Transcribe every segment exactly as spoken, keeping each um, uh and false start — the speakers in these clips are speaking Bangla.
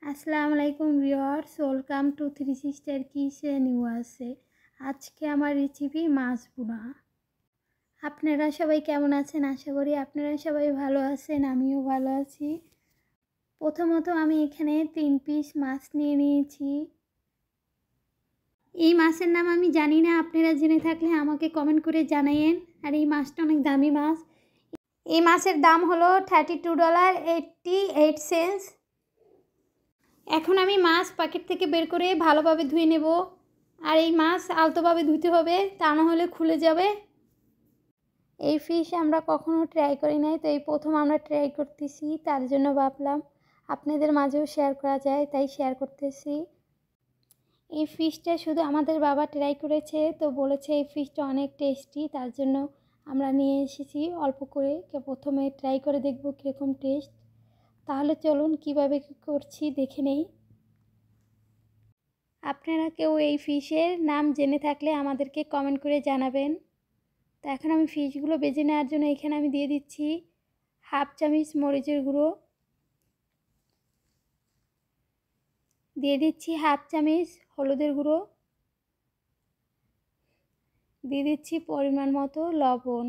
আসসালামু আলাইকুম viewers, welcome to Three Sister Kitchen USA. আজকে আমার রেসিপি মাছ ভুনা। আপনারা সবাই কেমন আছেন? আশা করি আপনারা সবাই ভালো আছেন, আমিও ভালো আছি। প্রথমত আমি এখানে তিন পিস মাছ নিয়ে নিয়েছি। এই মাছের নাম আমি জানি না, আপনারা জেনে থাকলে আমাকে কমেন্ট করে জানাইয়েন। আর এই মাছটা অনেক দামি মাছ। এই মাছের দাম হলো thirty two dollar eighty eight cents. এখন আমি মাছ প্যাকেট থেকে বের করে ভালোভাবে ধুয়ে নেব। আর এই মাছ আলতোভাবে ধুতে হবে, তা না হলে খুলে যাবে। এই ফিশ আমরা কখনো ট্রাই করি নাই, তো এই প্রথম আমরা ট্রাই করতেছি। তার জন্য ভাবলাম আপনাদের মাঝেও শেয়ার করা যায়, তাই শেয়ার করতেছি। এই ফিশটা শুধু আমাদের বাবা ট্রাই করেছে, তো বলেছে এই ফিশটা অনেক টেস্টি, তার জন্য আমরা নিয়ে এসেছি অল্প করে। প্রথমে ট্রাই করে দেখব কীরকম টেস্ট। তাহলে চলুন কীভাবে করছি দেখে নেই। আপনারা কেউ এই ফিশের নাম জেনে থাকলে আমাদেরকে কমেন্ট করে জানাবেন। তো এখন আমি ফিশগুলো বেজে নেওয়ার জন্য এখানে আমি দিয়ে দিচ্ছি হাফ চামচ মরিচের গুঁড়ো, দিয়ে দিচ্ছি হাফ চামচ হলুদের গুঁড়ো, দিয়ে দিচ্ছি পরিমাণ মতো লবণ।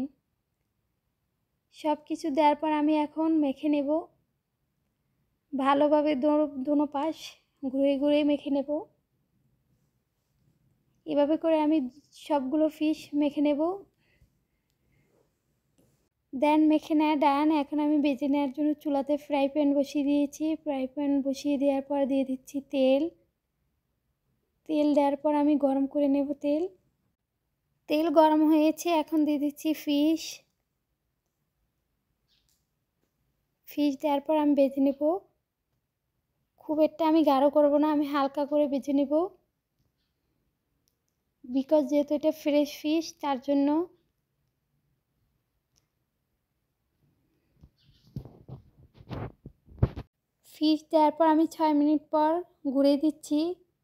সব কিছু দেওয়ার পর আমি এখন মেখে নেব ভালোভাবে, দোনো পাশ ঘুরে ঘুরে মেখে নেব। এভাবে করে আমি সবগুলো ফিশ মেখে নেব। দেন মেখে নেওয়া ডান। এখন আমি বেজে নেওয়ার জন্য চুলাতে ফ্রাই প্যান বসিয়ে দিয়েছি। ফ্রাই প্যান বসিয়ে দেওয়ার পর দিয়ে দিচ্ছি তেল। তেল দেওয়ার পর আমি গরম করে নেব তেল। তেল গরম হয়েছে, এখন দিয়ে দিচ্ছি ফিশ। ফিশ দেওয়ার পর আমি বেজে নেব। খুব একটা আমি গাঢ় করব না, আমি হালকা করে বেজে নেব, বিকজ যেহেতু এটা ফ্রেশ ফিশ তার জন্য। ফিশ দেওয়ার পর আমি ছয় মিনিট পর ঘুরিয়ে দিচ্ছি।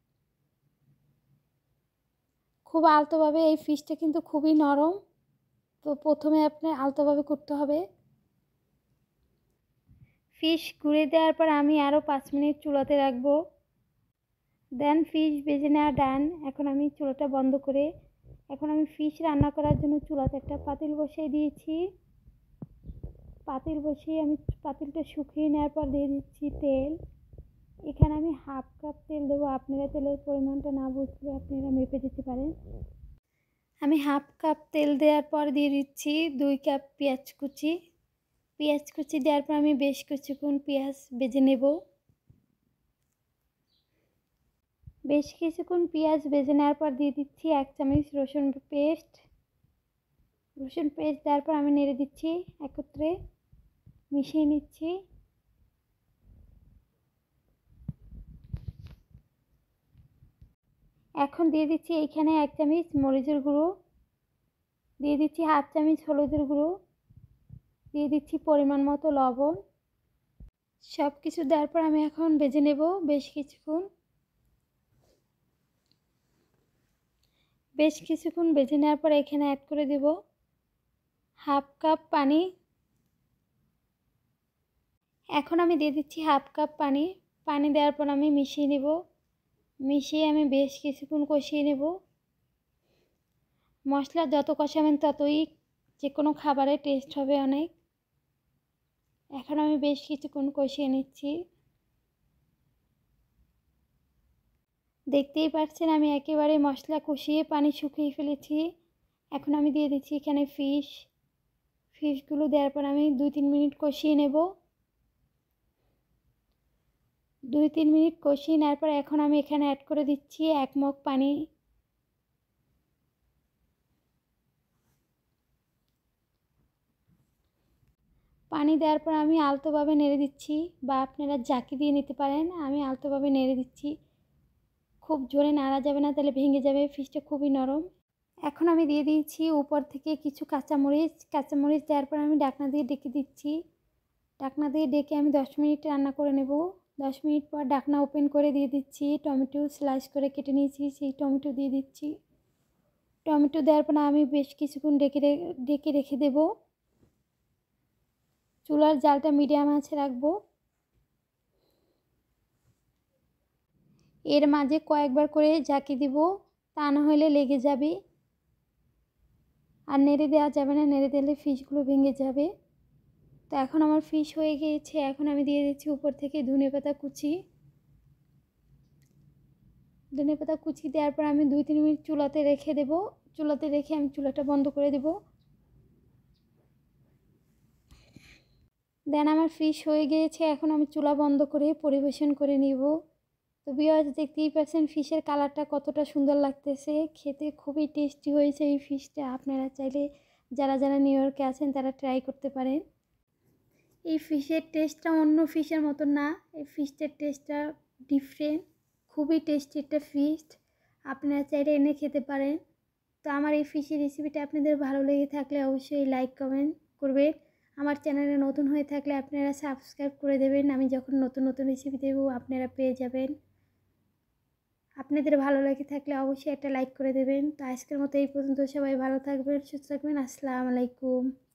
খুব আলতোভাবে, এই ফিশটা কিন্তু খুবই নরম, তো প্রথমে আপনার আলতোভাবে করতে হবে। ফিশ ঘুরিয়ে দেওয়ার পর আমি আরও পাঁচ মিনিট চুলাতে রাখবো। দেন ফিশ ভেজে নেওয়া ডান। এখন আমি চুলাটা বন্ধ করে এখন আমি ফিশ রান্না করার জন্য চুলাতে একটা পাতিল বসিয়ে দিয়েছি। পাতিল বসিয়ে আমি পাতিলটা শুকিয়ে নেওয়ার পর দিয়ে দিচ্ছি তেল। এখানে আমি হাফ কাপ তেল দেবো। আপনারা তেলের পরিমাণটা না বুঝলে আপনারা মেপে দিতে পারেন। আমি হাফ কাপ তেল দেওয়ার পর দিয়ে দিচ্ছি দুই কাপ পেঁয়াজ কুচি। পেঁয়াজ কুচি দেওয়ার পর আমি বেশ কিছুক্ষণ পেঁয়াজ ভেজে নেব। বেশ কিছুক্ষণ পেঁয়াজ ভেজে নেওয়ার পর দিয়ে দিচ্ছি এক চামচ রসুন পেস্ট। রসুন পেস্ট দেওয়ার পর আমি নেড়ে দিচ্ছি, একত্রে মিশিয়ে নিচ্ছি। এখন দিয়ে দিচ্ছি এইখানে এক চামচ মরিচের গুঁড়ো, দিয়ে দিচ্ছি হাফ চামচ হলুদের গুঁড়ো, দিয়ে দিচ্ছি পরিমাণ মতো লবণ। সব কিছু দেওয়ার পর আমি এখন ভেজে নেব বেশ কিছুক্ষণ। বেশ কিছুক্ষণ ভেজে নেওয়ার পর এখানে অ্যাড করে দেব হাফ কাপ পানি। এখন আমি দিয়ে দিচ্ছি হাফ কাপ পানি। পানি দেওয়ার পর আমি মিশিয়ে নেব। মিশিয়ে আমি বেশ কিছুক্ষণ কষিয়ে নেব। মশলা যত কষাবেন ততই যে কোনো খাবারের টেস্ট হবে অনেক। এখন আমি বেশ কিছুক্ষণ কষিয়ে নিচ্ছি। দেখতেই পাচ্ছেন আমি একেবারে মশলা কষিয়ে পানি শুকিয়ে ফেলেছি। এখন আমি দিয়ে দিচ্ছি এখানে ফিশ। ফিশগুলো দেওয়ার পর আমি দুই তিন মিনিট কষিয়ে নেব। দুই তিন মিনিট কষিয়ে নেওয়ার পর এখন আমি এখানে অ্যাড করে দিচ্ছি এক মগ পানি। পানি দেওয়ার পর আমি আলতোভাবে নেড়ে দিচ্ছি, বা আপনারা জাকি দিয়ে নিতে পারেন। আমি আলতোভাবে নেড়ে দিচ্ছি, খুব জোরে নাড়া যাবে না, তাহলে ভেঙে যাবে, ফিশটা খুবই নরম। এখন আমি দিয়ে দিয়েছি উপর থেকে কিছু কাঁচামরিচ। কাঁচামরিচ দেওয়ার পর আমি ঢাকনা দিয়ে ডেকে দিচ্ছি। ঢাকনা দিয়ে ডেকে আমি দশ মিনিট রান্না করে নেব। দশ মিনিট পর ঢাকনা ওপেন করে দিয়ে দিচ্ছি টমেটো স্লাইস করে কেটে নিয়েছি, সেই টমেটো দিয়ে দিচ্ছি। টমেটো দেওয়ার পর আমি বেশ কিছুক্ষণ ডেকে ডেকে রেখে দেব। চুলার জালটা মিডিয়াম আঁচে রাখবো। এর মাঝে কয়েকবার করে ঝাঁকি দিব, তা না হলে লেগে যাবে। আর নেড়ে দেওয়া যাবে না, নেড়ে দিলে ফিশগুলো ভেঙে যাবে। তো এখন আমার ফিশ হয়ে গিয়েছে। এখন আমি দিয়ে দিচ্ছি উপর থেকে ধনেপাতা কুচি। ধনেপাতা কুচি দেওয়ার পর আমি দুই তিন মিনিট চুলাতে রেখে দেব। চুলাতে রেখে আমি চুলাটা বন্ধ করে দেব। দেন আমার ফিশ হয়ে গিয়েছে। এখন আমি চুলা বন্ধ করে পরিবেশন করে নিব। তো ভিউয়ার্স, দেখতেই পাচ্ছেন ফিশের কালারটা কতটা সুন্দর লাগতেছে। খেতে খুবই টেস্টি হয়েছে এই ফিশটা। আপনারা চাইলে যারা যারা নিউ ইয়র্কে আছেন তারা ট্রাই করতে পারেন। এই ফিশের টেস্টটা অন্য ফিশের মতো না, এই ফিশটার টেস্টটা ডিফারেন্ট। খুবই টেস্টি একটা ফিশ, আপনারা চাইলে এনে খেতে পারেন। তো আমার এই ফিশের রেসিপিটা আপনাদের ভালো লেগে থাকলে অবশ্যই লাইক কমেন্ট করবেন। আমার চ্যানেলে নতুন হয়ে থাকলে আপনারা সাবস্ক্রাইব করে দেবেন। আমি যখন নতুন নতুন রেসিপি দেব আপনারা পেয়ে যাবেন। আপনাদের ভালো লেগে থাকলে অবশ্যই একটা লাইক করে দেবেন। তো আজকের মতো এই পর্যন্ত। সবাই ভালো থাকবেন, সুস্থ থাকবেন। আসসালামু আলাইকুম।